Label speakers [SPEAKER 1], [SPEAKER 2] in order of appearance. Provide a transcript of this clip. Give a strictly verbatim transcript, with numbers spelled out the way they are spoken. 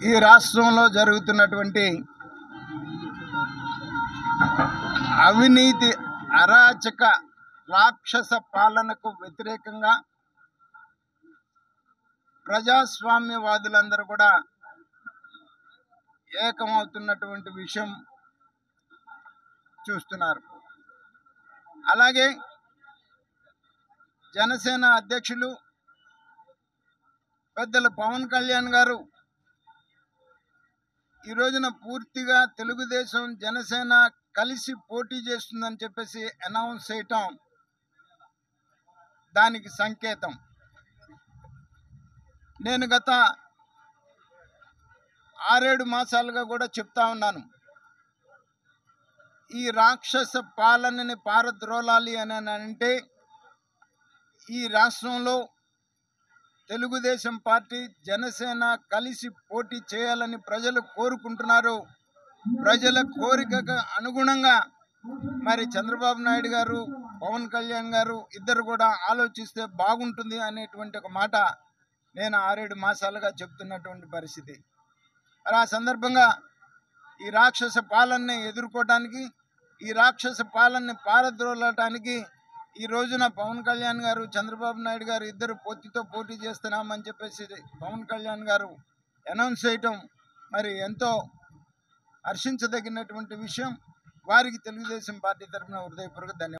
[SPEAKER 1] ఈ రాష్ట్రంలో జరుగుతున్నటువంటి అవినీతి అరాచక రాక్షస పాలనకు వ్యతిరేకంగా ప్రజాస్వామ్యవాదులందరూ కూడా ఏకమవుతున్నటువంటి విషయం చూస్తున్నారు. అలాగే జనసేన అధ్యక్షులు పెద్దలు పవన్ కళ్యాణ్ గారు ఈ రోజున పూర్తిగా తెలుగుదేశం జనసేన కలిసి పోటీ చేస్తుందని చెప్పేసి అనౌన్స్ చేయటం దానికి సంకేతం. నేను గత ఆరేడు మాసాలుగా కూడా చెప్తా ఉన్నాను, ఈ రాక్షస పాలనని పారద్రోలాలి అని అంటే ఈ రాష్ట్రంలో తెలుగుదేశం పార్టీ జనసేన కలిసి పోటీ చేయాలని ప్రజలు కోరుకుంటున్నారు. ప్రజల కోరికకు అనుగుణంగా మరి చంద్రబాబు నాయుడు గారు పవన్ కళ్యాణ్ గారు ఇద్దరు కూడా ఆలోచిస్తే బాగుంటుంది అనేటువంటి ఒక మాట నేను ఆరేడు మాసాలుగా చెప్తున్నటువంటి పరిస్థితి. మరి ఆ సందర్భంగా ఈ రాక్షస పాలనని ఎదుర్కోవటానికి, ఈ రాక్షస పాలనని పారద్రోలటానికి ఈ రోజున పవన్ కళ్యాణ్ గారు చంద్రబాబు నాయుడు గారు ఇద్దరు పొత్తితో పోటీ చేస్తున్నామని చెప్పేసి పవన్ కళ్యాణ్ గారు అనౌన్స్ చేయటం మరి ఎంతో హర్షించదగినటువంటి విషయం. వారికి తెలుగుదేశం పార్టీ తరఫున హృదయపూర్వక ధన్యవాదాలు.